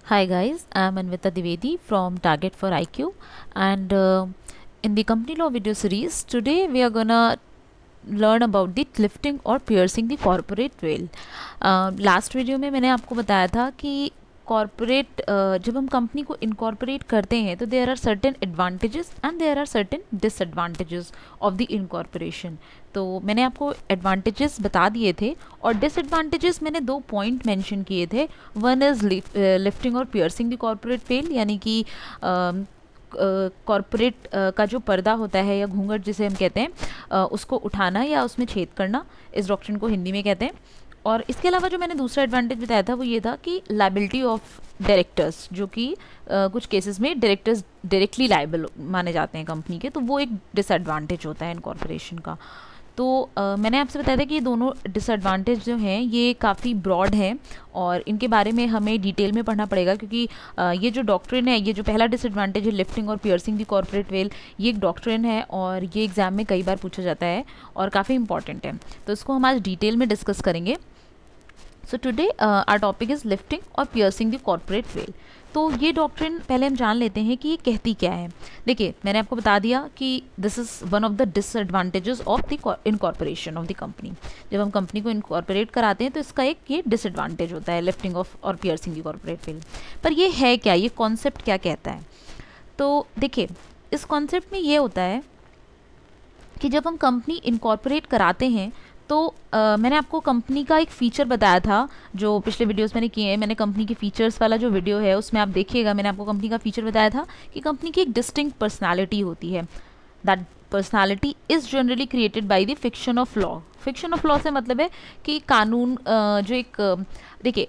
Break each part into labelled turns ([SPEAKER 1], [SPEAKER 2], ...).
[SPEAKER 1] Hi guys, I am Anvita Divedi from Target for IQ, and in the company law video series today we are gonna learn about the clifting और piercing the corporate veil. Last video में मैंने आपको बताया था कि corporate जब हम company को इनकॉर्पोरेट करते हैं तो there are certain advantages and there are certain disadvantages of the incorporation. तो मैंने आपको एडवांटेजेस बता दिए थे और डिसएडवांटेजेस मैंने 2 पॉइंट मेंशन किए थे. One is lifting or piercing the corporate veil, यानी कि कॉरपोरेट का जो पर्दा होता है या घूंघट जिसे हम कहते हैं उसको उठाना या उसमें छेद करना, इस डॉक्ट्रिन को हिंदी में कहते हैं. और इसके अलावा जो मैंने दूसरा एडवांटेज बताया था वो ये था कि लाइबिलिटी ऑफ डायरेक्टर्स, जो कि कुछ केसेस में डायरेक्टर्स डायरेक्टली लाइबल माने जाते हैं कंपनी के, तो वो एक डिसएडवांटेज होता है इनकॉर्पोरेशन का. तो मैंने आपसे बताया था कि ये दोनों डिसएडवांटेज जो हैं ये काफ़ी ब्रॉड हैं और इनके बारे में हमें डिटेल में पढ़ना पड़ेगा, क्योंकि ये जो डॉक्ट्रिन है, ये जो पहला डिसएडवांटेज है lifting or piercing the corporate well, ये एक डॉक्ट्रिन है और ये एग्जाम में कई बार पूछा जाता है और काफ़ी इंपॉर्टेंट है. तो इसको हम आज डिटेल में डिस्कस करेंगे. So today our topic is lifting or piercing the corporate veil. तो ये डॉक्ट्रिन पहले हम जान लेते हैं कि ये कहती क्या है. देखिए, मैंने आपको बता दिया कि this is one of the disadvantages of the incorporation of the company. जब हम कंपनी को इनकॉर्पोरेट कराते हैं तो इसका एक ये डिसएडवांटेज होता है, lifting of or piercing the corporate veil. पर ये है क्या, ये कॉन्सेप्ट क्या कहता है? तो देखिए, इस कॉन्सेप्ट में ये होता है कि जब हम कंपनी इनकॉर्पोरेट कराते हैं तो मैंने आपको कंपनी का एक फ़ीचर बताया था जो पिछले वीडियोस मैंने किए हैं. मैंने कंपनी के फीचर्स वाला जो वीडियो है उसमें आप देखिएगा, मैंने आपको कंपनी का फ़ीचर बताया था कि कंपनी की एक डिस्टिंक्ट पर्सनालिटी होती है. That personality is generally created by the fiction of law. Fiction of law से मतलब है कि कानून जो एक देखिए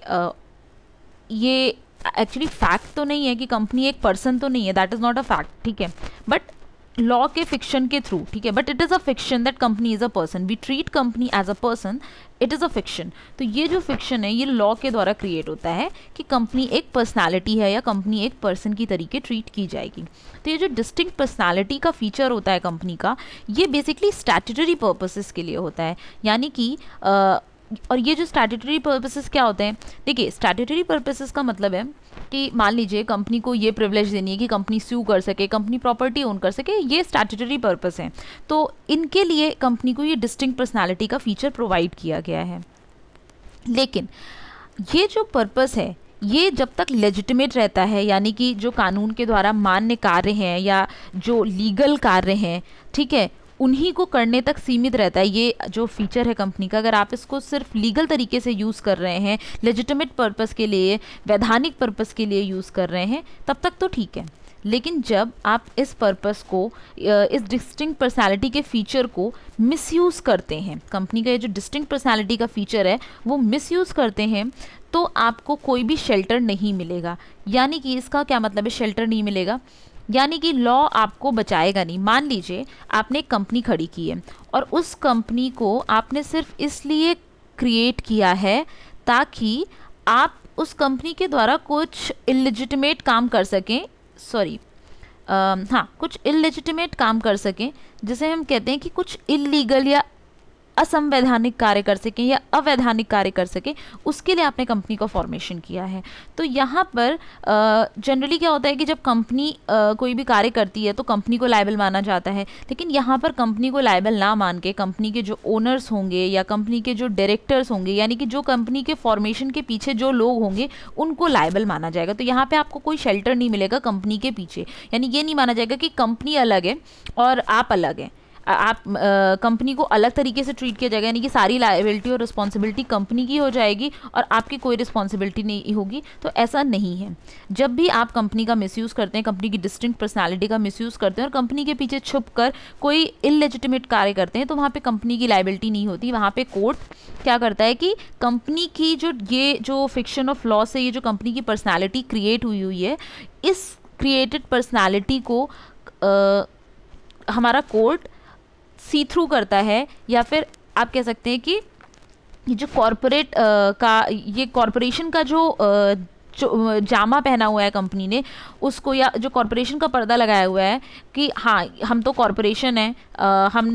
[SPEAKER 1] ये एक्चुअली फैक्ट तो नहीं है कि कंपनी एक पर्सन तो नहीं है, that is not a fact, ठीक है, बट लॉ के फिक्शन के थ्रू, ठीक है, but it is a fiction that company is a person. We treat company as a person, it is a fiction. तो ये जो फिक्शन है ये लॉ के द्वारा क्रिएट होता है कि कंपनी एक पर्सनालिटी है या कंपनी एक पर्सन की तरीके ट्रीट की जाएगी. तो ये जो डिस्टिंक्ट पर्सनालिटी का फीचर होता है कंपनी का, ये बेसिकली स्टैट्यूटरी पर्पसेस के लिए होता है. यानी कि और ये जो स्टैट्यूटरी पर्पसेस क्या होते हैं, देखिए स्टैट्यूटरी पर्पसेस का मतलब है कि मान लीजिए कंपनी को ये प्रिविलेज देनी है कि कंपनी स्यू कर सके, कंपनी प्रॉपर्टी ओन कर सके, ये स्टैट्यूटरी पर्पस है. तो इनके लिए कंपनी को ये डिस्टिंक्ट पर्सनालिटी का फीचर प्रोवाइड किया गया है. लेकिन ये जो पर्पस है ये जब तक लेजिटिमेट रहता है, यानी कि जो कानून के द्वारा मान्य कार्य हैं या जो लीगल कार्य हैं, ठीक है, उन्हीं को करने तक सीमित रहता है. ये जो फीचर है कंपनी का, अगर आप इसको सिर्फ लीगल तरीके से यूज़ कर रहे हैं, लेजिटिमेट पर्पस के लिए, वैधानिक पर्पस के लिए यूज़ कर रहे हैं, तब तक तो ठीक है. लेकिन जब आप इस पर्पस को, इस डिस्टिंक्ट पर्सनालिटी के फीचर को मिसयूज़ करते हैं, कंपनी का ये जो डिस्टिंक्ट पर्सनालिटी का फीचर है वो मिसयूज़ करते हैं, तो आपको कोई भी शेल्टर नहीं मिलेगा. यानी कि इसका क्या मतलब है शेल्टर नहीं मिलेगा, यानी कि लॉ आपको बचाएगा नहीं. मान लीजिए आपने एक कंपनी खड़ी की है और उस कंपनी को आपने सिर्फ इसलिए क्रिएट किया है ताकि आप उस कंपनी के द्वारा कुछ इलेजिटिमेट काम कर सकें, कुछ इलेजिटिमेट काम कर सकें, जिसे हम कहते हैं कि कुछ इलीगल या असंवैधानिक कार्य कर सकें या अवैधानिक कार्य कर सकें, उसके लिए आपने कंपनी का फॉर्मेशन किया है. तो यहाँ पर जनरली क्या होता है कि जब कंपनी कोई भी कार्य करती है तो कंपनी को लायबल माना जाता है. लेकिन यहाँ पर कंपनी को लायबल ना मान के कंपनी के जो ओनर्स होंगे या कंपनी के जो डायरेक्टर्स होंगे, यानी कि जो कंपनी के फॉर्मेशन के पीछे जो लोग होंगे, उनको लायबल माना जाएगा. तो यहाँ पर आपको कोई शेल्टर नहीं मिलेगा कंपनी के पीछे. यानी ये नहीं माना जाएगा कि कंपनी अलग है और आप अलग हैं, आप कंपनी को अलग तरीके से ट्रीट किया जाएगा, यानी कि सारी लायबिलिटी और रिस्पॉन्सिबिलिटी कंपनी की हो जाएगी और आपकी कोई रिस्पॉन्सिबिलिटी नहीं होगी. तो ऐसा नहीं है. जब भी आप कंपनी का मिसयूज़ करते हैं, कंपनी की डिस्टिंक्ट पर्सनालिटी का मिसयूज़ करते हैं और कंपनी के पीछे छुप कर कोई इलेजिटिमेट कार्य करते हैं, तो वहाँ पे कंपनी की लायबिलिटी नहीं होती. वहाँ पे कोर्ट क्या करता है कि कंपनी की जो फिक्शन ऑफ लॉ से ये जो कंपनी की पर्सनैलिटी क्रिएट हुई है, इस क्रिएटेड पर्सनैलिटी को हमारा कोर्ट सी थ्रू करता है, या फिर आप कह सकते हैं कि ये जो कॉरपोरेट ये कॉरपोरेशन का जो जामा पहना हुआ है कंपनी ने उसको, या जो कॉरपोरेशन का पर्दा लगाया हुआ है कि हाँ हम तो कॉरपोरेशन है,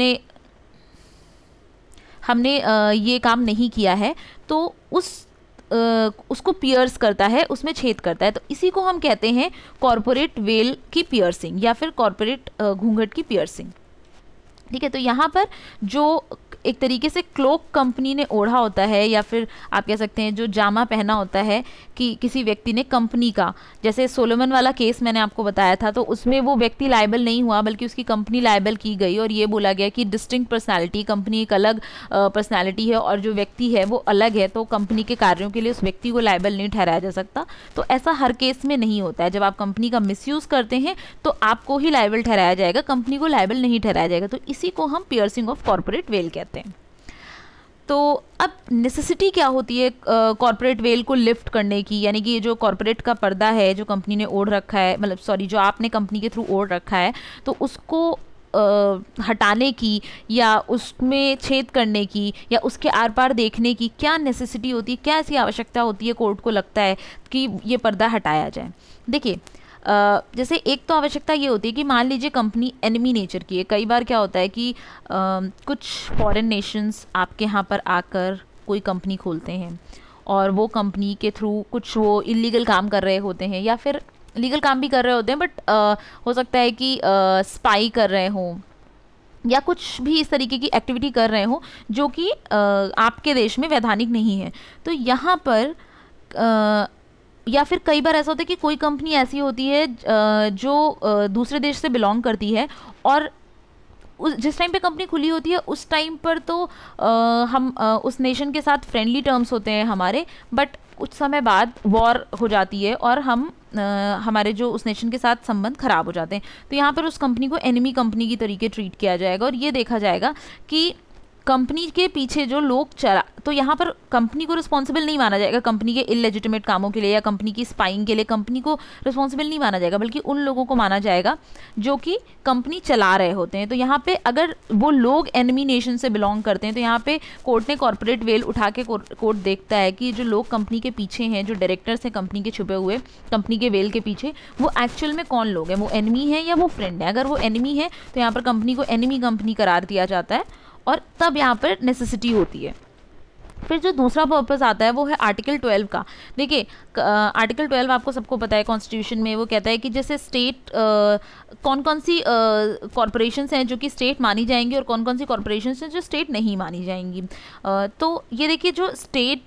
[SPEAKER 1] हमने ये काम नहीं किया है, तो उस उसको पियर्स करता है, उसमें छेद करता है, तो इसी को हम कहते हैं कॉर्पोरेट वेल की पियर्सिंग या फिर कॉर्पोरेट घूंघट की पियर्सिंग। ठीक है, तो यहाँ पर जो एक तरीके से क्लोक कंपनी ने ओढ़ा होता है या फिर आप कह सकते हैं जो जामा पहना होता है कि किसी व्यक्ति ने कंपनी का, जैसे सोलोमन वाला केस मैंने आपको बताया था, तो उसमें वो व्यक्ति लायबल नहीं हुआ बल्कि उसकी कंपनी लायबल की गई और ये बोला गया कि डिस्टिंक्ट पर्सनालिटी, कंपनी एक अलग पर्सनालिटी है और जो व्यक्ति है वो अलग है, तो कंपनी के कार्यों के लिए उस व्यक्ति को लायबल नहीं ठहराया जा सकता। तो ऐसा हर केस में नहीं होता है, जब आप कंपनी का मिसयूज़ करते हैं तो आपको ही लायबल ठहराया जाएगा, कंपनी को लायबल नहीं ठहराया जाएगा। तो इसी को हम पियर्सिंग ऑफ कॉर्पोरेट वेल कहते हैं। तो अब नेसेसिटी क्या होती है कॉर्पोरेट वेल को लिफ्ट करने की, यानी कि ये जो कॉर्पोरेट का पर्दा है जो कंपनी ने ओढ़ रखा है, मतलब सॉरी जो आपने कंपनी के थ्रू ओढ़ रखा है, तो उसको हटाने की या उसमें छेद करने की या उसके आर पार देखने की क्या नेसेसिटी होती है, क्या ऐसी आवश्यकता होती है कोर्ट को लगता है कि ये पर्दा हटाया जाए। देखिए जैसे एक तो आवश्यकता ये होती है कि मान लीजिए कंपनी एनिमी नेचर की है। कई बार क्या होता है कि कुछ फॉरेन नेशंस आपके यहाँ पर आकर कोई कंपनी खोलते हैं और वो कंपनी के थ्रू कुछ वो इलीगल काम कर रहे होते हैं या फिर लीगल काम भी कर रहे होते हैं, बट हो सकता है कि स्पाई कर रहे हों या कुछ भी इस तरीके की एक्टिविटी कर रहे हों जो कि आपके देश में वैधानिक नहीं है। तो यहाँ पर या फिर कई बार ऐसा होता है कि कोई कंपनी ऐसी होती है जो दूसरे देश से बिलोंग करती है और जिस टाइम पे कंपनी खुली होती है उस टाइम पर तो हम उस नेशन के साथ फ्रेंडली टर्म्स होते हैं हमारे, बट कुछ समय बाद वॉर हो जाती है और हम हमारे जो उस नेशन के साथ संबंध खराब हो जाते हैं। तो यहाँ पर उस कंपनी को एनिमी कंपनी की तरीके ट्रीट किया जाएगा और ये देखा जाएगा कि कंपनी के पीछे जो लोग चला, तो यहाँ पर कंपनी को रिस्पॉन्सिबल नहीं माना जाएगा कंपनी के इलेजिटिमेट कामों के लिए या कंपनी की स्पाइंग के लिए, कंपनी को रिस्पॉन्सिबल नहीं माना जाएगा बल्कि उन लोगों को माना जाएगा जो कि कंपनी चला रहे होते हैं। तो यहाँ पे अगर वो लोग एनिमी नेशन से बिलोंग करते हैं तो यहाँ पे कोर्ट ने कॉर्पोरेट वेल उठा के कोर्ट देखता है कि जो लोग कंपनी के पीछे हैं, जो डायरेक्टर्स हैं कंपनी के छुपे हुए कंपनी के वेल के पीछे, वो एक्चुअल में कौन लोग हैं, वो एनिमी है या वो फ्रेंड है। अगर वो एनिमी है तो यहाँ पर कंपनी को एनिमी कंपनी करार दिया जाता है और तब यहाँ पर नेसेसिटी होती है। फिर जो दूसरा पर्पस आता है वो है आर्टिकल 12 का। देखिए आर्टिकल 12 आपको सबको पता है कॉन्स्टिट्यूशन में वो कहता है कि जैसे स्टेट कौन कौन सी कॉरपोरेशंस हैं जो कि स्टेट मानी जाएंगी और कौन कौन सी कॉरपोरेशंस हैं जो स्टेट नहीं मानी जाएंगी। तो ये देखिए जो स्टेट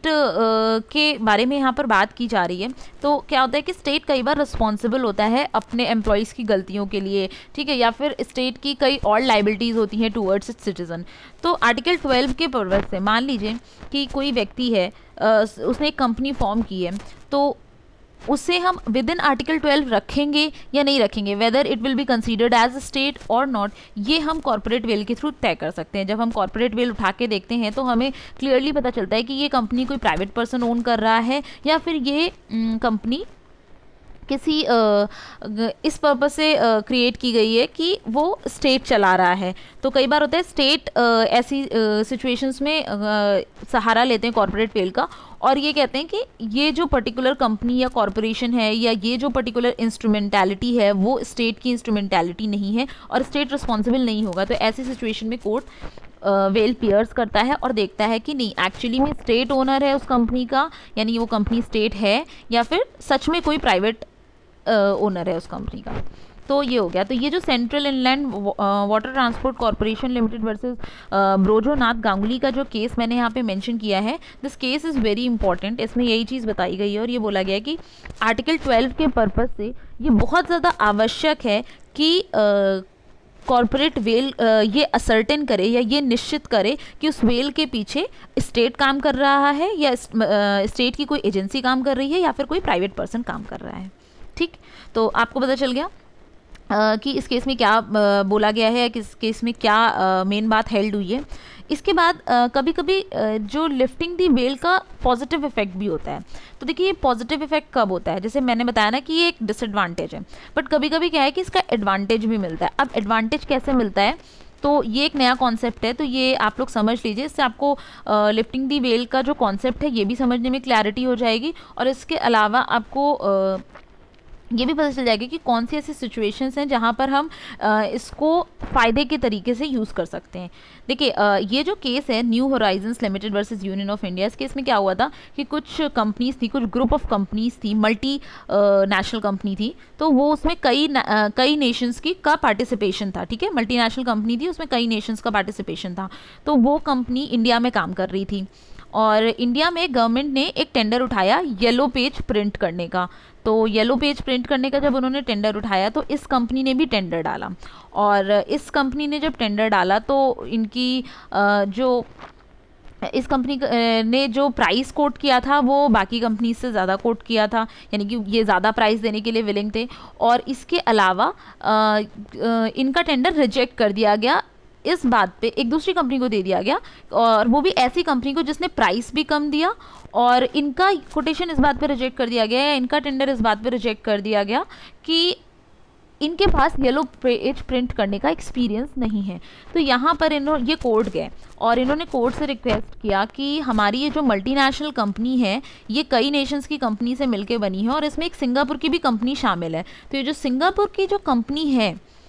[SPEAKER 1] के बारे में यहाँ पर बात की जा रही है, तो क्या होता है कि स्टेट कई बार रिस्पॉन्सिबल होता है अपने एम्प्लॉयज़ की गलतियों के लिए, ठीक है, या फिर स्टेट की कई और लाइबिलिटीज़ होती हैं टूवर्ड्स इट्स सिटीजन। तो आर्टिकल 12 के पर्पस से मान लीजिए कि कोई व्यक्ति है उसने एक कंपनी फॉर्म की है, तो उसे हम विद इन आर्टिकल 12 रखेंगे या नहीं रखेंगे, whether it will be considered as a state or not, ये हम कॉर्पोरेट वेल के थ्रू तय कर सकते हैं। जब हम कॉर्पोरेट वेल उठा के देखते हैं तो हमें क्लियरली पता चलता है कि ये कंपनी कोई प्राइवेट पर्सन ओन कर रहा है या फिर ये कंपनी किसी इस पर्पस से क्रिएट की गई है कि वो स्टेट चला रहा है। तो कई बार होता है स्टेट ऐसी सिचुएशंस में सहारा लेते हैं कॉर्पोरेट वेल का और ये कहते हैं कि ये जो पर्टिकुलर कंपनी या कॉरपोरेशन है या ये जो पर्टिकुलर इंस्ट्रूमेंटैलिटी है वो स्टेट की इंस्ट्रूमेंटैलिटी नहीं है और स्टेट रिस्पॉन्सिबल नहीं होगा। तो ऐसी सिचुएशन में कोर्ट वेल पियर्स करता है और देखता है कि नहीं एक्चुअली में स्टेट ओनर है उस कंपनी का, यानी वो कंपनी स्टेट है या फिर सच में कोई प्राइवेट ओनर है उस कंपनी का। तो ये हो गया। तो ये जो central inland water transport corporation limited versus Brojonath Ganguly का जो केस मैंने यहाँ पे मेंशन किया है, this case is very important. इसमें यही चीज़ बताई गई है और ये बोला गया है कि आर्टिकल 12 के पर्पस से ये बहुत ज़्यादा आवश्यक है कि कॉर्पोरेट वेल ये असर्टेन करे या ये निश्चित करे कि उस वेल के पीछे स्टेट काम कर रहा है या स्टेट की कोई एजेंसी काम कर रही है या फिर कोई प्राइवेट पर्सन काम कर रहा है। ठीक, तो आपको पता चल गया कि इस केस में क्या बोला गया है, किस केस में क्या मेन बात हेल्ड हुई है। इसके बाद कभी कभी जो लिफ्टिंग दी बेल का पॉजिटिव इफेक्ट भी होता है। तो देखिए ये पॉजिटिव इफेक्ट कब होता है, जैसे मैंने बताया ना कि ये एक डिसएडवांटेज है, बट कभी कभी क्या है कि इसका एडवांटेज भी मिलता है। अब एडवांटेज कैसे मिलता है, तो ये एक नया कॉन्सेप्ट है, तो ये आप लोग समझ लीजिए। इससे आपको लिफ्टिंग दी बेल का जो कॉन्सेप्ट है ये भी समझने में क्लैरिटी हो जाएगी और इसके अलावा आपको ये भी पता चल जाएगा कि कौन सी ऐसी सिचुएशंस हैं जहाँ पर हम इसको फ़ायदे के तरीके से यूज़ कर सकते हैं। देखिए ये जो केस है new horizons limited versus union of India, इस केस में क्या हुआ था कि कुछ कंपनीज थी, कुछ ग्रुप ऑफ कंपनीज थी, मल्टी नेशनल कंपनी थी, तो वो उसमें कई नेशंस की का पार्टिसिपेशन था। ठीक है, मल्टी नेशनल कंपनी थी, उसमें कई नेशंस का पार्टिसिपेशन था। तो वो कंपनी इंडिया में काम कर रही थी और इंडिया में गवर्नमेंट ने एक टेंडर उठाया येलो पेज प्रिंट करने का। तो येलो पेज प्रिंट करने का जब उन्होंने टेंडर उठाया तो इस कंपनी ने भी टेंडर डाला, और इस कंपनी ने जब टेंडर डाला तो इनकी इस कंपनी ने जो प्राइस कोट किया था वो बाकी कंपनी से ज़्यादा कोट किया था, यानी कि ये ज़्यादा प्राइस देने के लिए विलिंग थे। और इसके अलावा इनका टेंडर रिजेक्ट कर दिया गया, इस बात पे एक दूसरी कंपनी को दे दिया गया, और वो भी ऐसी कंपनी को जिसने प्राइस भी कम दिया, और इनका कोटेशन इस बात पे रिजेक्ट कर दिया गया, या इनका टेंडर इस बात पे रिजेक्ट कर दिया गया कि इनके पास येलो पेज प्रिंट करने का एक्सपीरियंस नहीं है। तो यहाँ पर ये कोर्ट गए और इन्होंने कोर्ट से रिक्वेस्ट किया कि हमारी ये जो मल्टीनेशनल कंपनी है ये कई नेशंस की कंपनी से मिलके बनी है, और इसमें एक सिंगापुर की भी कंपनी शामिल है। तो ये जो सिंगापुर की जो कंपनी है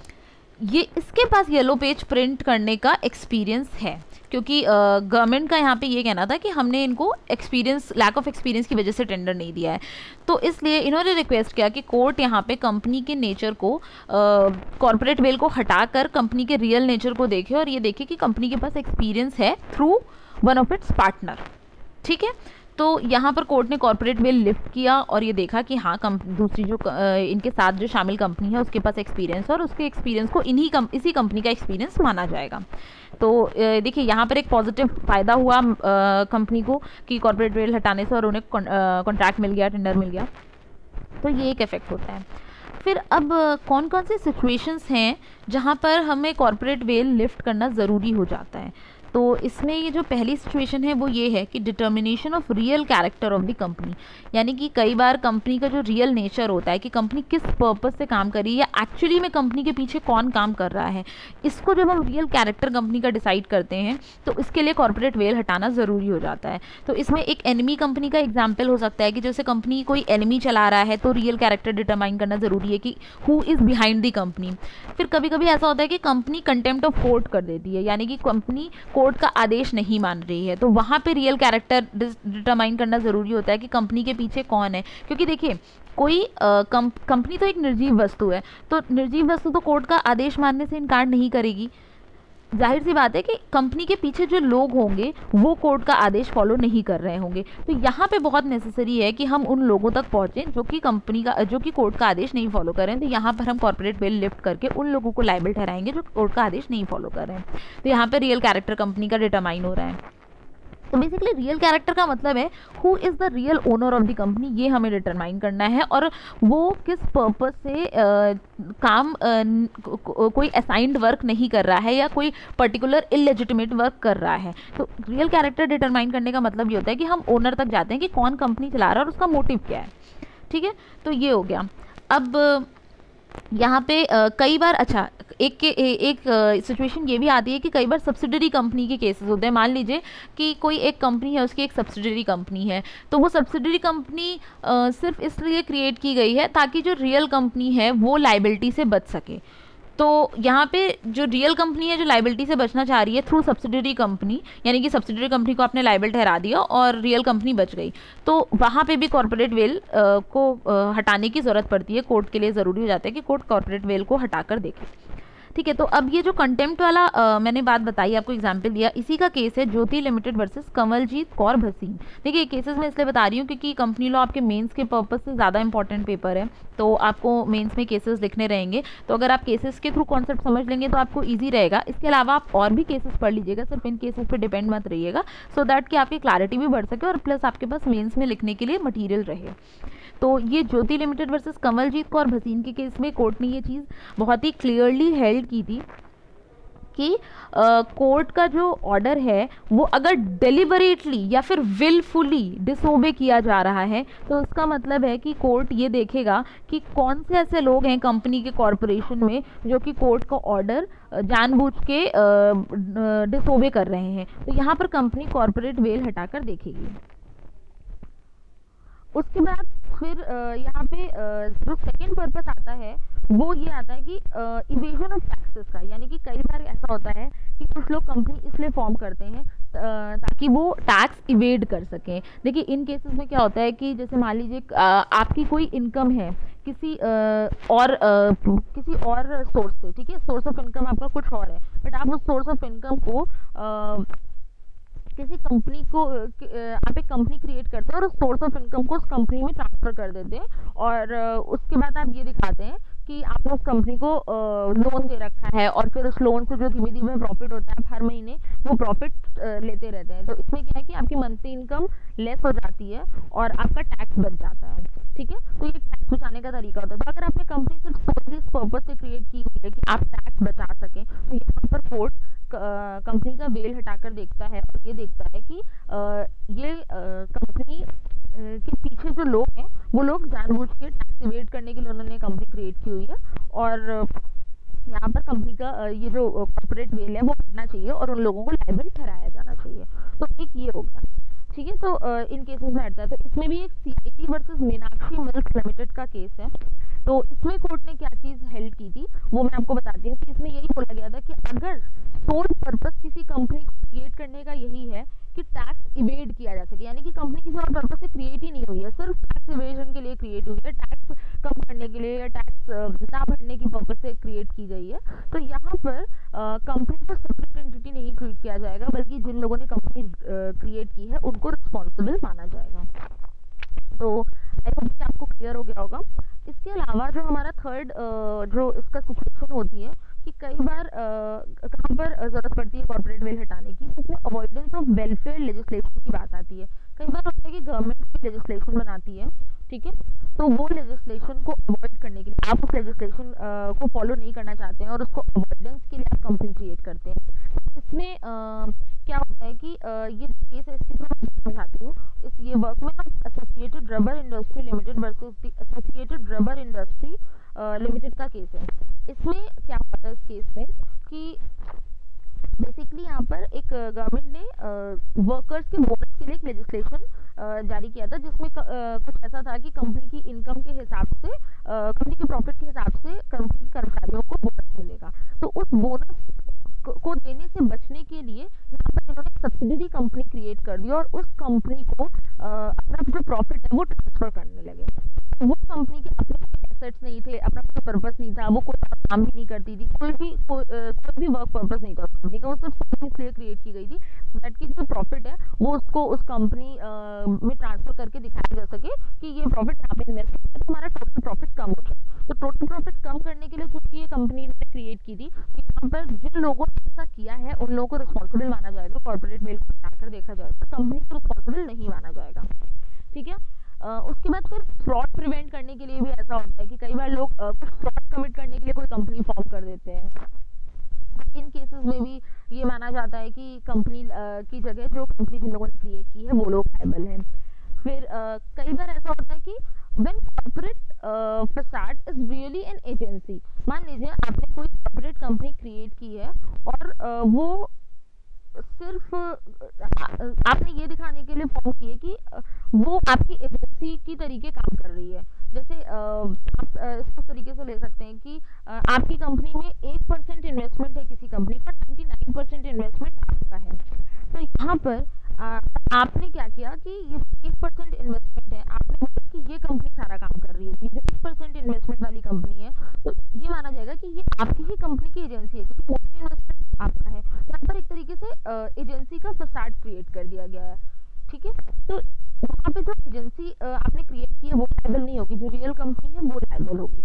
[SPEAKER 1] ये इसके पास येलो पेज प्रिंट करने का एक्सपीरियंस है, क्योंकि गवर्नमेंट का यहाँ पे ये कहना था कि हमने इनको एक्सपीरियंस, लैक ऑफ एक्सपीरियंस की वजह से टेंडर नहीं दिया है। तो इसलिए इन्होंने रिक्वेस्ट किया कि कोर्ट यहाँ पे कंपनी के नेचर को, कॉर्पोरेट वेल को हटाकर कंपनी के रियल नेचर को देखे और ये देखे कि कंपनी के पास एक्सपीरियंस है through one of its partner. ठीक है, तो यहाँ पर कोर्ट ने कॉर्पोरेट वेल लिफ्ट किया और ये देखा कि हाँ दूसरी जो इनके साथ जो शामिल कंपनी है उसके पास एक्सपीरियंस है, और उसके एक्सपीरियंस को इसी कंपनी का एक्सपीरियंस माना जाएगा। तो देखिए यहाँ पर एक पॉजिटिव फ़ायदा हुआ कंपनी को कि कॉर्पोरेट वेल हटाने से, और उन्हें कॉन्ट्रैक्ट मिल गया, टेंडर मिल गया। तो ये एक इफेक्ट होता है। फिर अब कौन कौन से सिचुएशंस हैं जहाँ पर हमें कॉर्पोरेट वेल लिफ्ट करना ज़रूरी हो जाता है। तो इसमें ये जो पहली सिचुएशन है वो ये है कि determination of real character of the company, यानी कि कई बार कंपनी का जो रियल नेचर होता है कि कंपनी किस पर्पस से काम कर रही है, या एक्चुअली में कंपनी के पीछे कौन काम कर रहा है, इसको जब हम रियल कैरेक्टर कंपनी का डिसाइड करते हैं तो इसके लिए कॉर्पोरेट वेल हटाना ज़रूरी हो जाता है। तो इसमें एक एनिमी कंपनी का एग्जाम्पल हो सकता है कि जैसे कंपनी कोई एनिमी चला रहा है तो रियल कैरेक्टर डिटरमाइन करना ज़रूरी है कि who is behind the company. फिर कभी कभी ऐसा होता है कि कंपनी कंटेम्प्ट ऑफ कोर्ट कर देती है, यानी कि कंपनी कोर्ट का आदेश नहीं मान रही है, तो वहाँ पे रियल कैरेक्टर डिटरमाइन करना ज़रूरी होता है कि कंपनी के पीछे कौन है। क्योंकि देखिए कोई कंपनी तो एक निर्जीव वस्तु है, तो निर्जीव वस्तु तो कोर्ट का आदेश मानने से इनकार नहीं करेगी। जाहिर सी बात है कि कंपनी के पीछे जो लोग होंगे वो कोर्ट का आदेश फॉलो नहीं कर रहे होंगे। तो यहाँ पे बहुत नेसेसरी है कि हम उन लोगों तक पहुँचें जो कि कोर्ट का आदेश नहीं फॉलो कर रहे हैं। तो यहाँ पर हम कॉर्पोरेट वेल लिफ्ट करके उन लोगों को लायबल ठहराएंगे जो कोर्ट का आदेश नहीं फॉलो कर रहे हैं। तो यहाँ पर रियल कैरेक्टर कंपनी का डिटरमाइन हो रहा है। तो बेसिकली रियल कैरेक्टर का मतलब है who is the real owner of the company, ये हमें डिटरमाइन करना है, और वो किस पर्पस से कोई असाइंड वर्क नहीं कर रहा है या कोई पर्टिकुलर इलेजिटिमेट वर्क कर रहा है। तो रियल कैरेक्टर डिटरमाइन करने का मतलब ये होता है कि हम ओनर तक जाते हैं कि कौन कंपनी चला रहा है और उसका मोटिव क्या है। ठीक है, तो ये हो गया। अब यहाँ पे कई बार एक सिचुएशन ये भी आती है कि कई बार सब्सिडरी कंपनी के केसेस होते हैं। मान लीजिए कि कोई एक कंपनी है, उसकी एक सब्सिडरी कंपनी है, तो वो सब्सिडरी कंपनी सिर्फ इसलिए क्रिएट की गई है ताकि जो रियल कंपनी है वो लाइबिलिटी से बच सके। तो यहाँ पे जो रियल कंपनी है जो लाइबिलिटी से बचना चाह रही है थ्रू सब्सिडरी कंपनी, यानी कि सब्सिडरी कंपनी को आपने लाइबल ठहरा दिया और रियल कंपनी बच गई, तो वहाँ पे भी कॉर्पोरेट वेल को हटाने की ज़रूरत पड़ती है। कोर्ट के लिए ज़रूरी हो जाता है कि कोर्ट कॉर्पोरेट वेल को हटाकर देखे। ठीक है, तो अब ये जो कंटेम्प्ट वाला मैंने बात बताई, आपको एग्जांपल दिया, इसी का केस है ज्योति लिमिटेड वर्सेस कमलजीत कौर भसीन। देखिए केसेस मैं इसलिए बता रही हूँ क्योंकि कंपनी लॉ आपके मेंस के पर्पस से ज़्यादा इंपॉर्टेंट पेपर है, तो आपको मेंस में केसेस लिखने रहेंगे। तो अगर आप केसेस के थ्रू कॉन्सेप्ट समझ लेंगे तो आपको ईजी रहेगा। इसके अलावा आप और भी केसेस पढ़ लीजिएगा, सिर्फ इन केसेस पर डिपेंड मत रहिएगा, सो दैट कि आपकी क्लैरिटी भी बढ़ सके और प्लस आपके पास मेंस में लिखने के लिए मटीरियल रहे। तो ये ज्योति लिमिटेड वर्सेस कमलजीत कौर भसीन के केस में कोर्ट ने ये चीज़ बहुत ही क्लियरली हेल्ड की थी कि कोर्ट का जो ऑर्डर है वो अगर डेलिबरेटली या फिर विलफुली डिसोबे किया जा रहा है तो उसका मतलब है कि कोर्ट ये देखेगा कि कौन से ऐसे लोग हैं कंपनी के कॉरपोरेशन में जो कि कोर्ट का ऑर्डर जानबूझ के डिसोबे कर रहे हैं। तो यहाँ पर कंपनी कॉर्पोरेट वेल हटाकर देखेगी। उसके बाद फिर
[SPEAKER 2] यहाँ पे जो सेकेंड पर्पस आता है वो ये आता है कि इवेजन ऑफ टैक्सेस का, यानी कि कई बार ऐसा होता है कि कुछ लोग कंपनी इसलिए फॉर्म करते हैं ताकि वो टैक्स इवेड कर सकें। देखिए इन केसेस में क्या होता है कि जैसे मान लीजिए आपकी कोई इनकम है किसी और सोर्स से, ठीक है, सोर्स ऑफ इनकम आपका कुछ और है, बट आप उस सोर्स ऑफ इनकम को किसी कंपनी को आप एक कंपनी क्रिएट करते हैं और उस सोर्स ऑफ इनकम को उस कंपनी में ट्रांसफ़र कर देते हैं और उसके बाद आप ये दिखाते हैं कि आपने उस कंपनी को लोन दे रखा है और फिर उस लोन से जो धीमे धीमे प्रॉफिट होता है हर महीने वो प्रॉफिट लेते रहते हैं। तो इसमें क्या है कि आपकी मंथली इनकम लेस हो जाती है और आपका टैक्स बच जाता है, ठीक है। तो ये टैक्स बचाने का तरीका होता है। तो अगर आपने कंपनी सिर्फ सोलली इस पर्पज से क्रिएट की हुई है कि आप टैक्स बचा सकें, तो यहाँ पर कोर्ट कंपनी का बेल हटाकर देखता है और ये देखता है कि ये कंपनी के पीछे जो लोग हैं वो लोग जानबूझ के टैक्स इवेड करने के लिए उन्होंने कंपनी क्रिएट की हुई है और यहाँ पर कंपनी का ये जो कॉर्पोरेट वेल है वो हटना चाहिए और उन लोगों को लायबल ठहराया जाना चाहिए। तो एक ये हो गया, ठीक है। तो इन केसेस में हटता है। तो इसमें भी एक CIT versus Meenakshi milk limited का केस है। तो इसमें कोर्ट ने क्या चीज़ हेल्ड की थी वो मैं आपको बताती हूँ कि इसमें यही बोला गया था कि अगर सोल पर्पस किसी कंपनी को क्रिएट करने का यही है कि टैक्स इवेड किया जा सके, यानी कि कंपनी किसी और पर्पस से क्रिएट ही नहीं हुई है, सिर्फ टैक्स इवेजन के लिए क्रिएट हुई है, टैक्स कम करने के लिए या टैक्स ना भरने की पर्पस से क्रिएट की गई है, तो यहाँ पर कंपनी को सेपरेट एंटिटी नहीं ट्रीट किया जाएगा बल्कि जिन लोगों ने कंपनी क्रिएट की है उनको रिस्पॉन्सिबल माना जाएगा। तो आई होप कि आपको क्लियर हो गया होगा। इसके अलावा जो हमारा थर्ड जो इसका सिचुएशन होती है कि कई बार कहाँ पर ज़रूरत पड़ती है कॉर्पोरेट वेल हटाने की, तो इसमें अवॉइडेंस ऑफ वेलफेयर लेजिस्लेशन की बात आती है। कई बार होता है कि गवर्नमेंट कोई लेजिस्लेशन बनाती है, ठीक है, तो वो लेजिस्लेशन को अवॉइड करने के लिए आप उस लेजिस्लेशन को फॉलो नहीं करना चाहते हैं और उसको अवॉइडेंस के लिए आप कंपनी क्रिएट करते हैं। तो इसमें क्या होता है कि ये केस है, इसकी थोड़ा समझाती हूँ। ये workman of associated rubber industry limited versus the associated rubber industry limited का केस है। इसमें क्या होता है इस केस में कि बेसिकली यहाँ पर एक गवर्नमेंट ने वर्कर्स के बोनस के लिए एक लेजिस्लेशन जारी किया था जिसमें कुछ ऐसा था कि कंपनी की इनकम के हिसाब से कंपनी के प्रॉफिट के हिसाब से कंपनी के कर्मचारियों को बोनस मिलेगा। तो उस बोनस को देने से बचने के लिए यहाँ पर इन्होंने एक सब्सिडरी कंपनी क्रिएट कर दी और उस कंपनी को अपना जो प्रॉफिट है वो ट्रांसफर करने लगे। वो कंपनी के अपने एसेट्स नहीं थे, अपना कोई पर्पस नहीं था, वो कोई काम भी नहीं करती थी, कोई भी वर्क पर्पस नहीं था उस कंपनी का, वो सिर्फ इसलिए क्रिएट की गई थी दैट की जो प्रॉफिट है वो उसको उस कंपनी में ट्रांसफर करके दिखाया जा सके कि ये प्रॉफिट यहाँ पे इन्वेस्ट किया तो हमारा टोटल प्रॉफिट कम हो जाए। तो टोटल प्रॉफिट कम करने के लिए चूंकि ये कंपनी ने क्रिएट की थी, तो यहाँ पर जिन लोगों ने ऐसा किया है उन लोगों को रिस्पॉन्सिबल माना जाएगा, कॉर्पोरेट वेल को हटाकर देखा जाएगा, कंपनी को रिस्पॉन्सिबल नहीं माना जाएगा, ठीक है। उसके बाद फिर फ्रॉड प्रिवेंट करने के लिए भी ऐसा होता है कि कई बार लोग कुछ फ्रॉड कमिट करने के लिए कोई कंपनी फॉर्म कर देते हैं। इन केसेस में भी ये माना जाता है कि कंपनी की जगह जो कंपनी जिन लोगों ने क्रिएट की है वो लोग लायबल हैं। फिर कई बार ऐसा होता है कि when corporate facade is really an agency, मान लीजिए आपने कोई कॉर्पोरेट कंपनी क्रिएट की है और वो सिर्फ आपने ये दिखाने के लिए फॉर्म की है कि वो आपकी एजेंसी की तरीके काम कर रही है। जैसे आप इसको तरीके से ले सकते हैं कि आपकी कंपनी में 1% इन्वेस्टमेंट है किसी कंपनी का, 99% इन्वेस्टमेंट आपका है। तो यहाँ पर आपने क्या किया कि ये 1% इन्वेस्टमेंट है, आपने बोला कि ये कंपनी सारा काम कर रही है, जो 1% इन्वेस्टमेंट वाली कंपनी है तो ये माना जाएगा कि ये आपकी ही कंपनी की एजेंसी है क्योंकि मोस्टली इन्वेस्टमेंट आपका है। यहाँ पर एक तरीके से एजेंसी का फसाड क्रिएट कर दिया गया है, ठीक है। तो वहाँ पे जो एजेंसी आपने क्रिएट की है वो लायबल नहीं होगी, जो रियल कंपनी है वो लायबल होगी।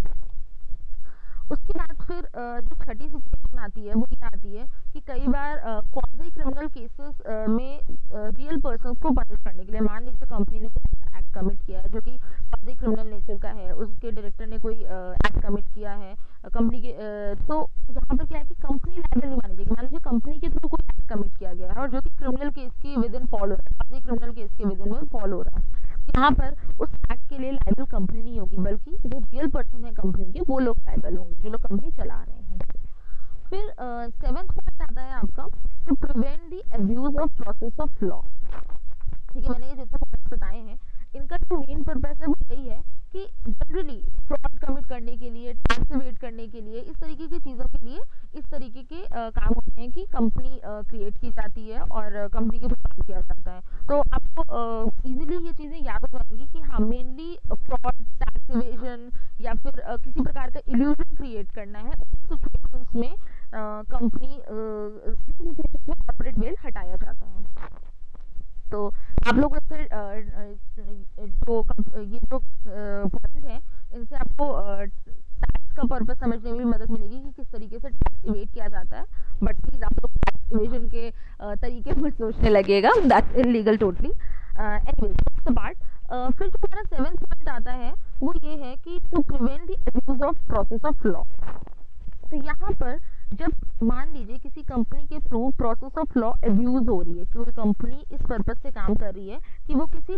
[SPEAKER 2] उसके बाद फिर जो छठी सिचुएशन आती है वो ये आती है कि कई बार क्वाज़ी क्रिमिनल केसेस में रियल पर्सन्स को पनिश करने के लिए, मान लीजिए कंपनी ने कोई एक्ट कमिट किया है जो कि क्वाज़ी क्रिमिनल नेचर का है, उसके डायरेक्टर ने कोई एक्ट कमिट किया है कंपनी के, तो यहाँ पर क्या है कि कंपनी लायबल नहीं मानी जाएगी। मान लीजिए कंपनी के थ्रू कोई एक्ट कमिट किया गया है और जो कि क्रिमिनल केस की विद इन फॉल हो रहा है, क्वाज़ी क्रिमिनल केस के विद इन में फॉल हो रहा है, यहाँ पर उस एक्ट के लिए लायबल कंपनी नहीं होगी बल्कि जो रियल पर्सन है कंपनी के वो लोग लायबल होंगे, जो लोग कंपनी चला रहे हैं। फिर 7th पॉइंट आता है आपका to prevent the abuse of process of law. ठीक है, मैंने ये जितने पॉइंट्स बताए हैं इनका जो मेन पर्पस है वो यही है कि जनरली फ्रॉड कमिट करने के लिए, टैक्स इवेट करने के लिए, इस तरीके की चीज़ों के लिए इस तरीके के काम होते हैं कि कंपनी क्रिएट की जाती है और कंपनी के थ्रू काम किया जाता है। तो आपको इजीली ये चीज़ें याद हो जाएंगी कि हाँ, मेनली फ्रॉड, टैक्स इवेजन या फिर किसी प्रकार का इल्यूजन क्रिएट करना है, उस सिचुएशंस में कंपनी सिचुएशंस में कॉर्पोरेट वेल हटाया जाता है। तो आप लोग इससे ये जो पॉइंट है, इनसे आपको टैक्स का पर्पस समझने में भी मदद मिलेगी कि किस तरीके से टैक्स इवेट किया जाता है। बट प्लीज़ आप लोग टैक्स इवेजन के तरीके मत सोचने लगेगा, that's illegal totally. Anyways that's the part. फिर जो हमारा 7th पॉइंट आता है वो ये है कि to prevent the abuse of process of law. तो यहाँ पर जब मान लीजिए किसी कंपनी के through process of law abuse हो रही है, कोई कंपनी इस पर्पस से काम कर रही है कि वो किसी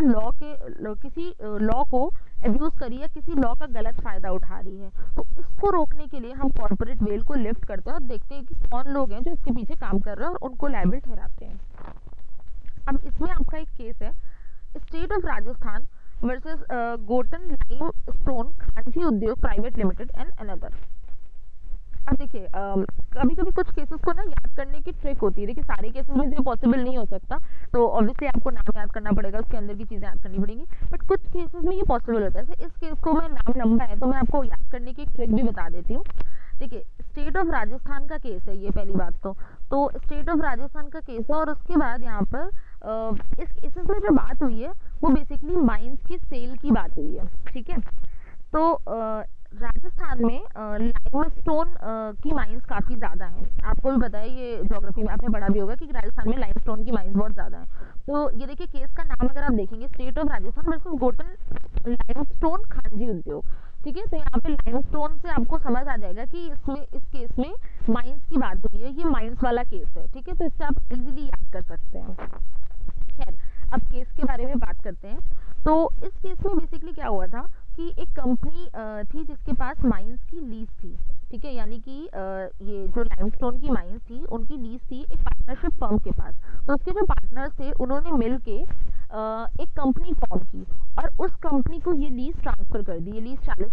[SPEAKER 2] लॉ को अब्यूज कर रही है, किसी लॉ का गलत फायदा उठा रही है, तो इसको रोकने के लिए हम कॉर्पोरेट वेल को लिफ्ट करते हैं और देखते हैं कि कौन लोग हैं जो इसके पीछे काम कर रहे हैं और उनको लायबल ठहराते हैं। अब इसमें आपका एक केस है, state of Rajasthan versus Gotan lime stone Khanchi Udyog private limited and another. अब देखिए कभी कभी कुछ केसेस को ना याद करने की ट्रिक होती है। देखिए सारे केसेस में तो पॉसिबल नहीं हो सकता, तो ऑब्वियसली आपको नाम याद करना पड़ेगा, उसके अंदर की चीज़ें याद करनी पड़ेंगी, बट कुछ केसेस में ये पॉसिबल होता है। जैसे इस केस को मैं नाम लंबा है तो मैं आपको याद करने की एक ट्रिक भी बता देती हूँ। देखिए स्टेट ऑफ राजस्थान का केस है ये, पहली बात तो स्टेट ऑफ राजस्थान का केस है, और उसके बाद यहाँ पर इस केसेस में जो बात हुई है वो बेसिकली माइंस की सेल की बात हुई है, ठीक है। तो राजस्थान में लाइमस्टोन की माइंस काफ़ी ज़्यादा हैं, आपको भी पता है, ये ज्योग्राफी में आपने पढ़ा भी होगा कि राजस्थान में लाइमस्टोन की माइंस बहुत ज़्यादा हैं। तो ये देखिए केस का नाम अगर आप देखेंगे, state of Rajasthan versus Gotan limestone Khanchi Udyog, ठीक है। तो यहाँ पे लाइमस्टोन से आपको समझ आ जाएगा कि इस केस में माइंस की बात हुई है, ये माइंस वाला केस है, ठीक है। तो इससे आप इजीली याद कर सकते हैं। खैर अब केस के बारे में बात करते हैं। तो इस केस में बेसिकली क्या हुआ था कि एक कंपनी थी जिसके पास माइंस की लीज थी, ठीक है, यानी कि ये जो लाइमस्टोन की माइंस थी उनकी लीज थी एक पार्टनरशिप फर्म के पास। तो उसके जो पार्टनर्स थे उन्होंने मिल के एक कंपनी फॉर्म की और उस कंपनी को ये लीज ट्रांसफ़र कर दी। ये लीज 40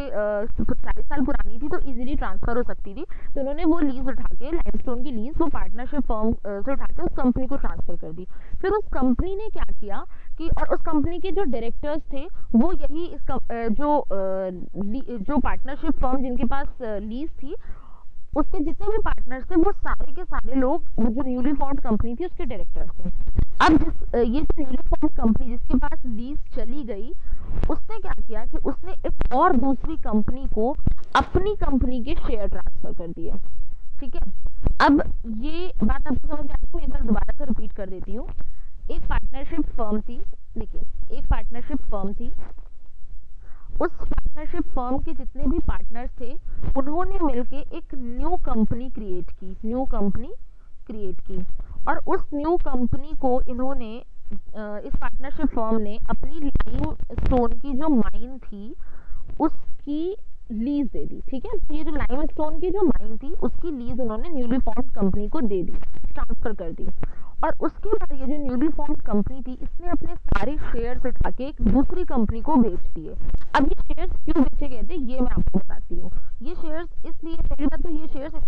[SPEAKER 2] साल पुरानी थी, तो इजीली ट्रांसफ़र हो सकती थी। तो उन्होंने वो लीज उठा के, लाइमस्टोन की लीज, वो पार्टनरशिप फर्म से उठा के उस कंपनी को ट्रांसफ़र कर दी। फिर उस कंपनी ने क्या किया कि, और उस कंपनी के जो डायरेक्टर्स थे वो यही जो पार्टनरशिप फर्म जिनके पास लीज थी, उसके जितने भी पार्टनर्स थे वो सारे के सारे लोग जो न्यूली फॉर्म्ड कंपनी थी उसके डायरेक्टर्स थे। अब ये जो न्यूली फॉर्म्ड कंपनी जिसके पास लीज चली गई, उसने क्या किया कि उसने एक और दूसरी कंपनी को अपनी कंपनी के शेयर ट्रांसफर कर दिए, ठीक है। अब ये बात आपको समझ में आती है, मैं एक बार दोबारा से रिपीट कर देती हूँ। एक पार्टनरशिप फर्म थी, देखिए एक पार्टनरशिप फर्म थी, उस पार्टनरशिप फर्म के जितने भी पार्टनर्स थे उन्होंने मिलके एक न्यू कंपनी क्रिएट की, और उस न्यू कंपनी को इन्होंने इस पार्टनरशिप फर्म ने अपनी लाइमस्टोन की जो माइन थी उसकी लीज दे दी, ठीक है। तो ये जो लाइमस्टोन की जो माइन थी उसकी लीज उन्होंने न्यूली फॉर्म्ड कंपनी को दे दी, ट्रांसफर कर दी। और उसके बाद ये जो न्यूली फॉर्म्ड कंपनी थी इसने अपने सारे शेयर्स उठा के एक दूसरी कंपनी को बेच दिए। अब ये शेयर्स क्यों बेचे गए थे ये मैं आपको बताती हूँ। ये शेयर्स इसलिए, पहली बात तो ये शेयर्स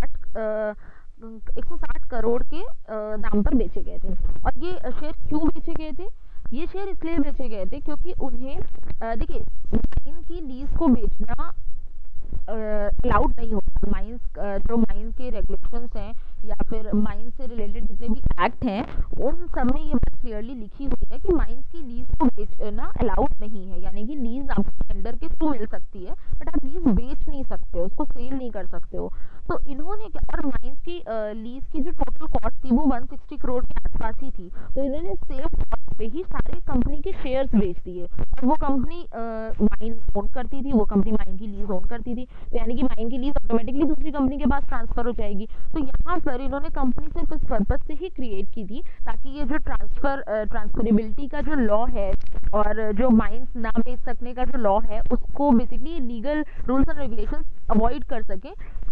[SPEAKER 2] 160 करोड़ के दाम पर बेचे गए थे। और ये शेयर क्यों बेचे गए थे? ये शेयर इसलिए बेचे गए थे क्योंकि उन्हें देखिए माइन की लीज को बेचना अलाउड नहीं होता। माइंस जो माइंस के रेगुलेशंस हैं या फिर माइंस से रिलेटेड जितने भी एक्ट हैं उन सब में ये बात क्लियरली लिखी हुई है कि माइंस की लीज को बेचना अलाउड नहीं है। यानी कि लीज आपको टेंडर के थ्रू मिल सकती है बट आप लीज बेच नहीं सकते हो, उसको सेल नहीं कर सकते हो। तो इन्होंने क्या, और माइंस की लीज की जो टोटल कॉस्ट थी वो 160 करोड़ के आसपास ही थी। तो इन्होंने सेम कॉस्ट पे ही सारे कंपनी के शेयर्स बेच दिए और वो कंपनी माइन ओन करती थी, वो कंपनी माइन की लीज ओन करती थी। तो यानी कि माइन की लीज ऑटोमेटिकली दूसरी कंपनी के पास ट्रांसफर हो जाएगी। तो यहाँ पर इन्होंने कंपनी सिर्फ इस पर्पज से ही क्रिएट की थी ताकि ये जो ट्रांसफरेबिलिटी का जो लॉ है और जो माइंस ना बेच सकने का जो लॉ है उसको basically legal rules and regulations avoid कर सके।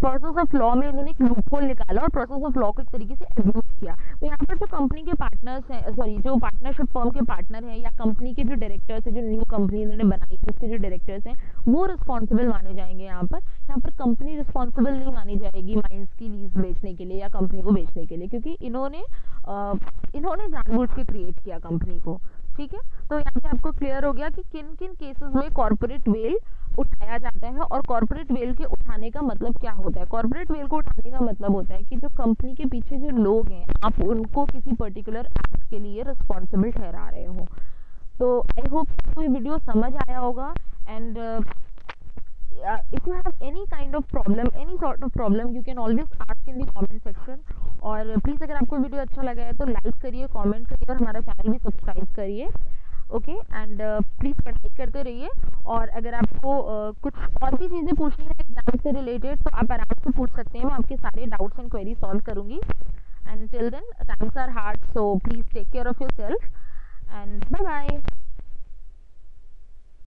[SPEAKER 2] प्रोसेस ऑफ लॉ में इन्होंने एक लूपहोल निकाला और प्रोसेस ऑफ लॉ को एक तरीके से एब्यूज किया। तो यहाँ पर जो कंपनी के पार्टनर्स हैं, सॉरी जो पार्टनरशिप फर्म के पार्टनर हैं या कंपनी के जो डायरेक्टर्स हैं, जो न्यू कंपनी इन्होंने बनाई है उसके जो डायरेक्टर्स हैं वो रिस्पॉन्सिबल माने जाएंगे। यहाँ पर कंपनी रिस्पॉन्सिबल नहीं मानी जाएगी माइंस की लीज बेचने के लिए या कंपनी को बेचने के लिए, क्योंकि इन्होंने जानबूझ के क्रिएट किया कंपनी को। ठीक है, तो यहाँ पे आपको क्लियर हो गया कि किन किन केसेस में कॉर्पोरेट वेल उठाया जाता है और कॉर्पोरेट वेल के उठाने का मतलब क्या होता है। कॉर्पोरेट वेल को उठाने का मतलब होता है कि जो कंपनी के पीछे जो लोग हैं आप उनको किसी पर्टिकुलर एक्ट के लिए रिस्पॉन्सिबल ठहरा रहे हो। तो आई होप आपको ये वीडियो समझ आया होगा। And if you have any kind of problem, any sort of problem, you can always ask in the comment section। और प्लीज़ अगर आपको वीडियो अच्छा लगा है तो लाइक करिए, कमेंट करिए और हमारा चैनल भी सब्सक्राइब करिए। ओके, एंड प्लीज़ पढ़ाई करते रहिए। और अगर आपको कुछ और भी चीज़ें पूछनी है एग्जाम से रिलेटेड तो आप आराम से पूछ सकते हैं, मैं आपके सारे डाउट्स एंड क्वेरी सॉल्व करूँगी। And till then times are hard, so please take care of yourself and bye bye.